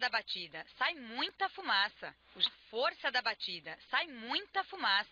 da batida, sai muita fumaça. Força da batida, sai muita fumaça.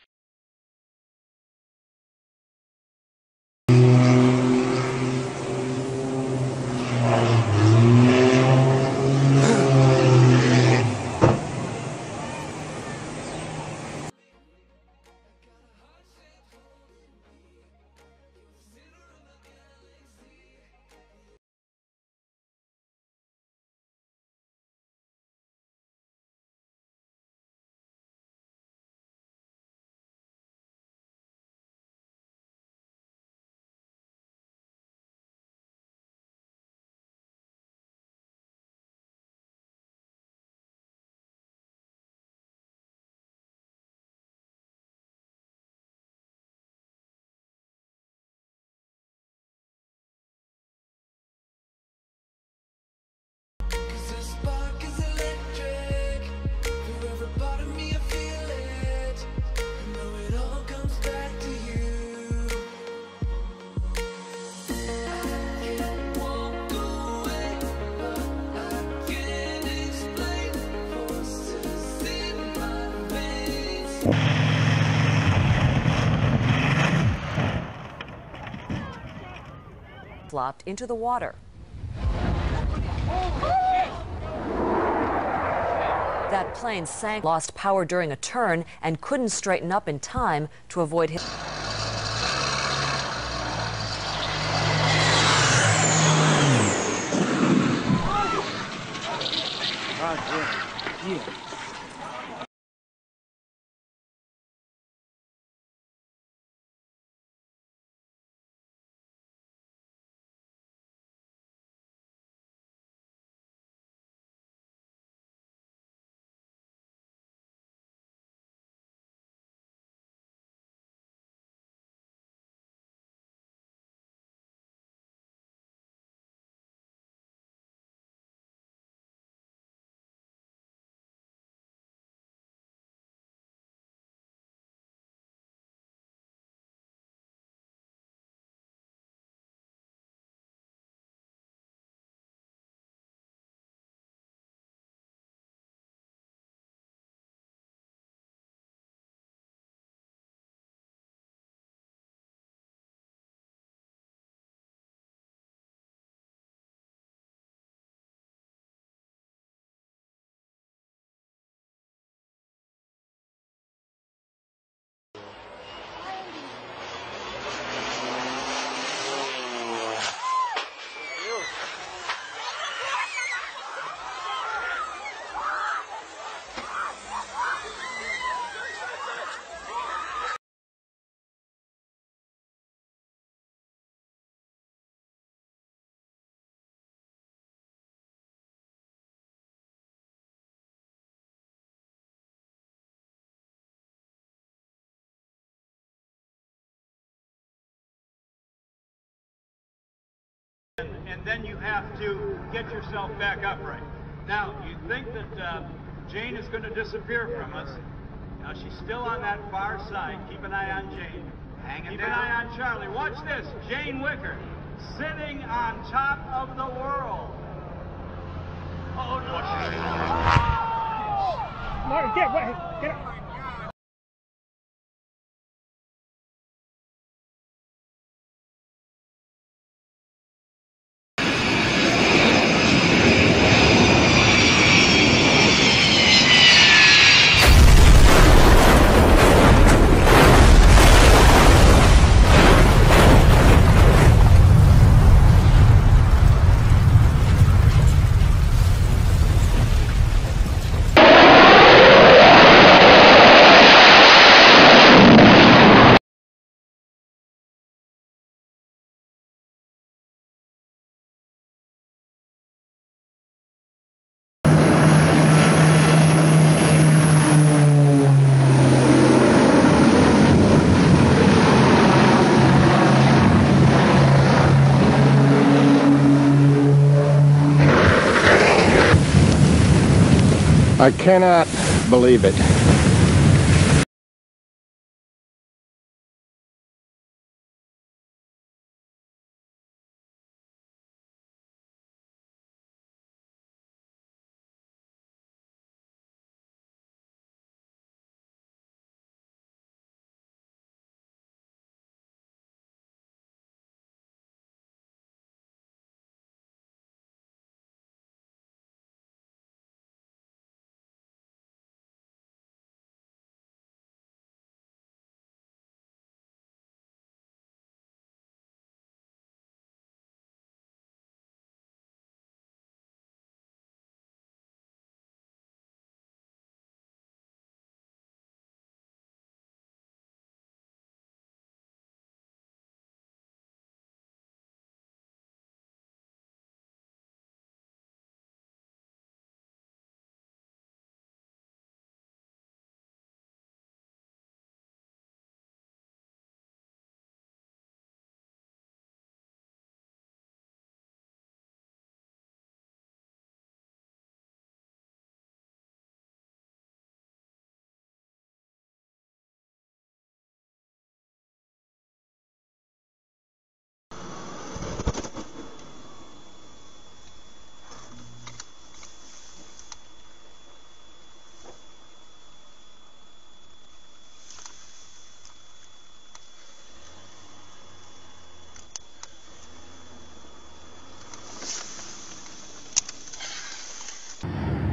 Flopped into the water. That plane sank, lost power during a turn, and couldn't straighten up in time to avoid his... And then you have to get yourself back upright. Now, you think that Jane is going to disappear from us. Now, she's still on that far side. Keep an eye on Jane. Keep an eye on Charlie. Watch this. Jane Wicker sitting on top of the world. Oh, no. Martin, get up. I cannot believe it.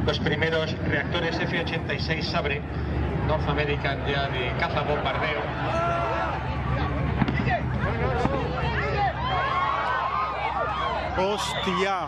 los primeros reactores F-86 Sabre, North American ya de caza bombardeo. ¡Hostia!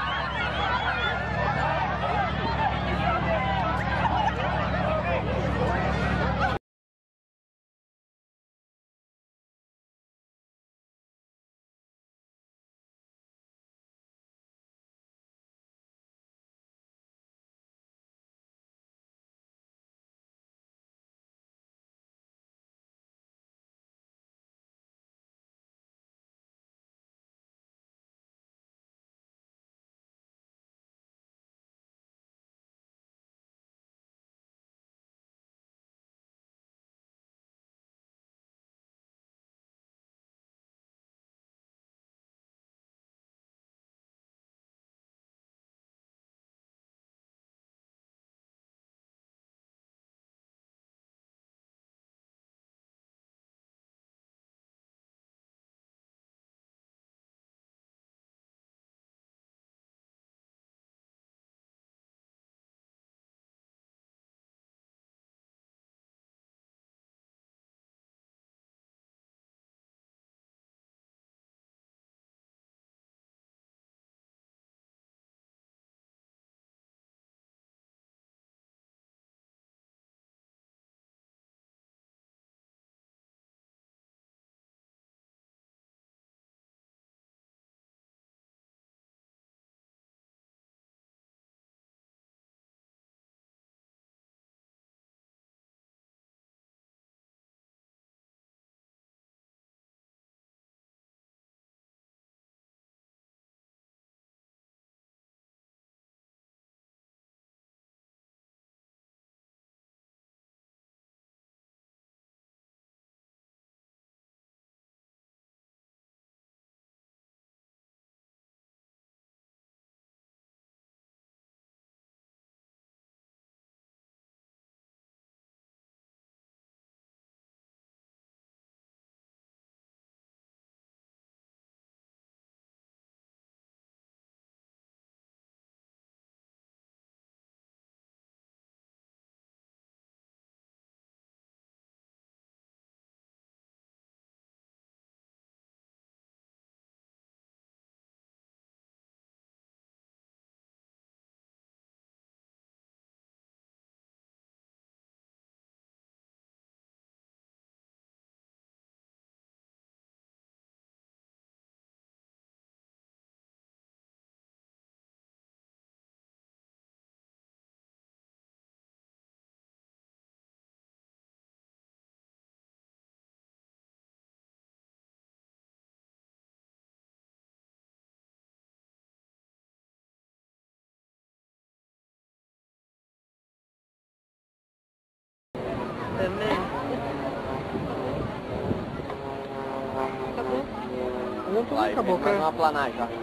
Vai, acabou, mais uma planagem, ó.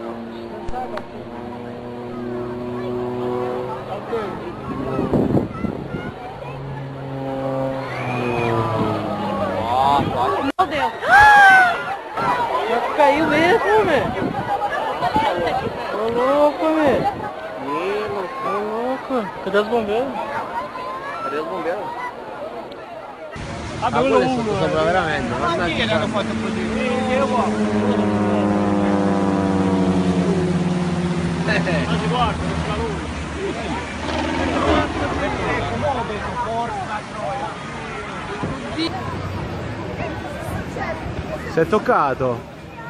Nossa, olha. Meu Deus! Caiu mesmo, velho! Tô louco, velho! Tô louco! Cadê os bombeiros? Cadê os bombeiros? Ah, quello uno! Sopra veramente! Ma chi l'hanno fatto così? Ma si guarda, non fa lui! Si è toccato.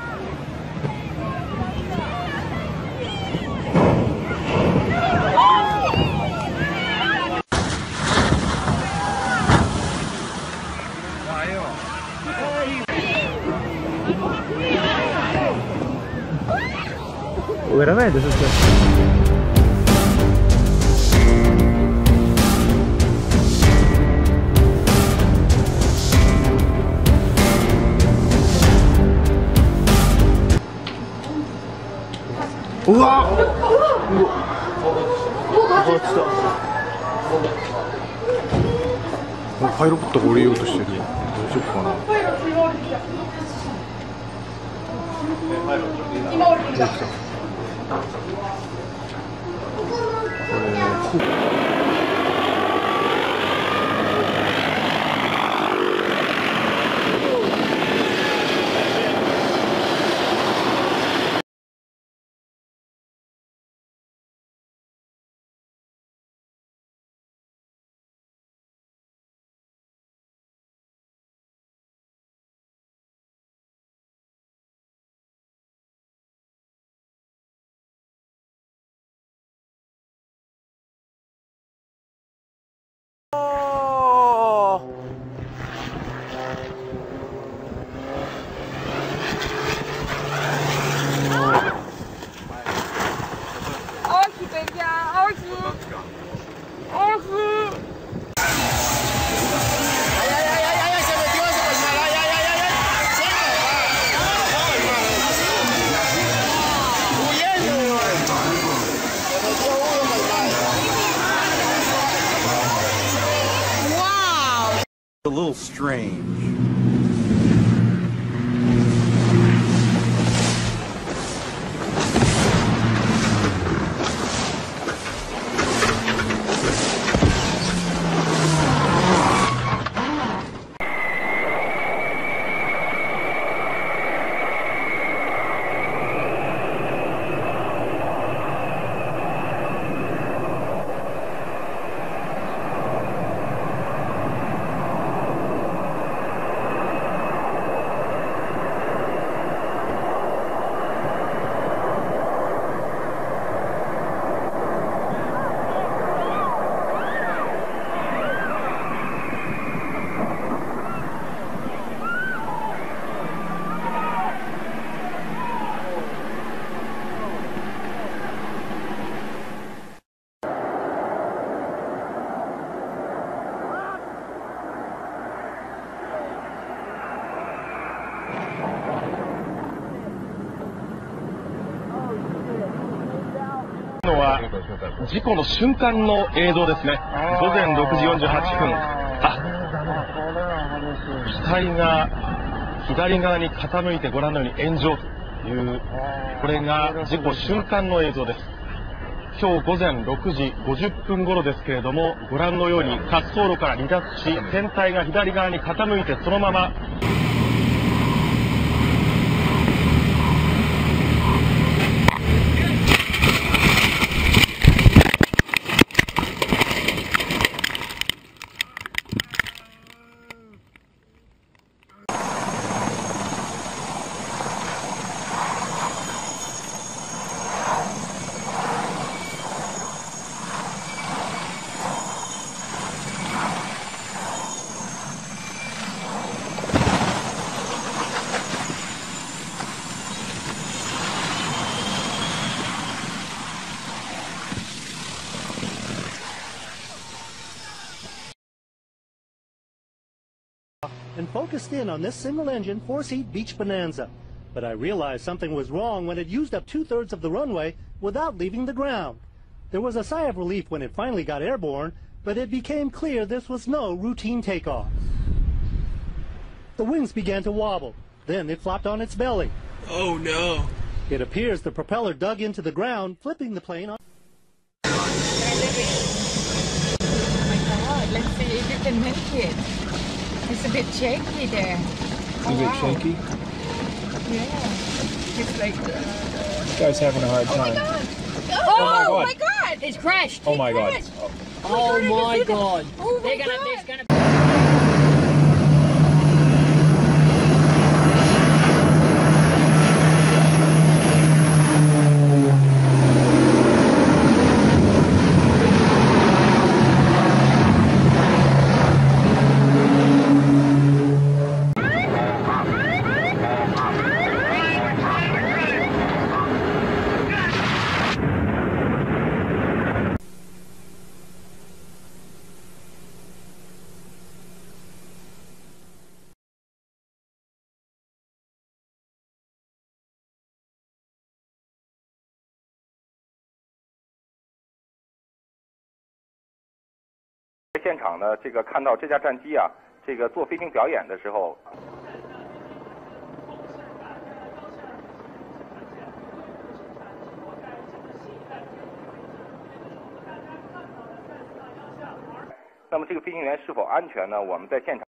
Veramente è successo. 우와! 무겁다.パイロットが降りようとしてる。大丈夫かな。今降りてきた。これ A little strange. 事故の瞬間の映像ですね。午前6時48分。機体が左側に傾いてご覧のように炎上という、これが事故瞬間の映像です。今日午前6時50分頃ですけれども、ご覧のように滑走路から離脱し、船体が左側に傾いてそのまま and focused in on this single-engine, four-seat beach bonanza. But I realized something was wrong when it used up 2/3 of the runway without leaving the ground. There was a sigh of relief when it finally got airborne, but it became clear this was no routine takeoff. The wings began to wobble. Then it flopped on its belly. Oh no! It appears the propeller dug into the ground, flipping the plane on. Oh my God, let's see if you can make it. It's a bit shaky there. A bit shaky? Yeah. It's like... This guy's having a hard time. Oh my God! It's crashed! Oh my God. Oh my God! There's gonna 现场呢，看到这架战机啊，做飞行表演的时候。 那么这个飞行员是否安全呢？我们在现场。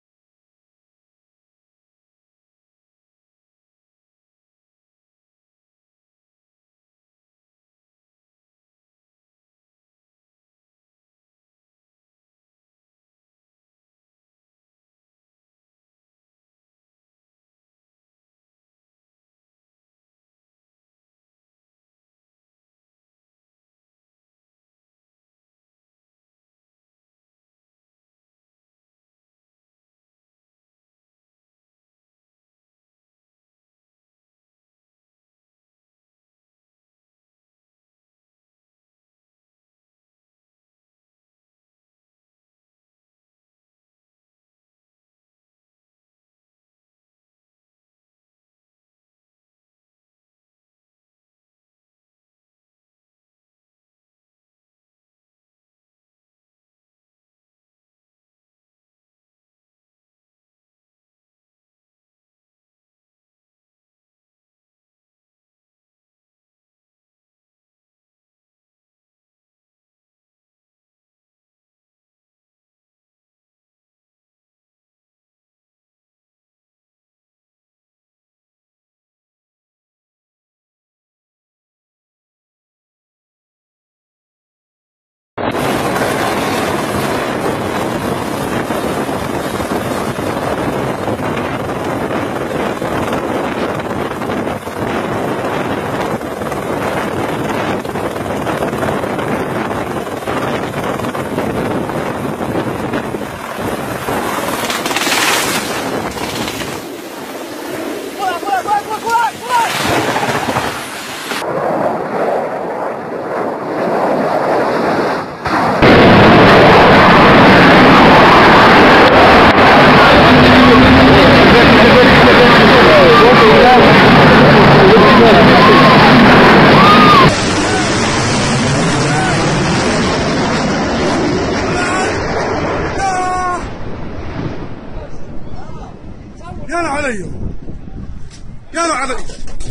يلا علي